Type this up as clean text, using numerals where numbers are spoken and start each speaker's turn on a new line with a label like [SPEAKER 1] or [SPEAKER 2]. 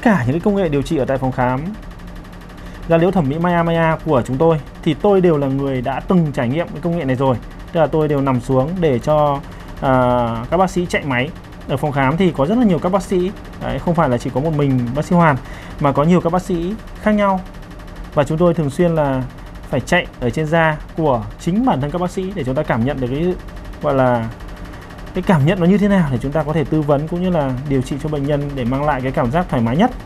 [SPEAKER 1] cả những cái công nghệ điều trị ở tại phòng khám da liễu thẩm mỹ Maya Maya của chúng tôi thì tôi đều là người đã từng trải nghiệm cái công nghệ này rồi. Tức là tôi đều nằm xuống để cho các bác sĩ chạy máy. Ở phòng khám thì có rất là nhiều các bác sĩ. Đấy, không phải là chỉ có một mình bác sĩ Hoàn mà có nhiều các bác sĩ khác nhau. Và chúng tôi thường xuyên là phải chạy ở trên da của chính bản thân các bác sĩ để chúng ta cảm nhận được cái gọi là cái cảm nhận nó như thế nào để chúng ta có thể tư vấn cũng như là điều trị cho bệnh nhân để mang lại cái cảm giác thoải mái nhất.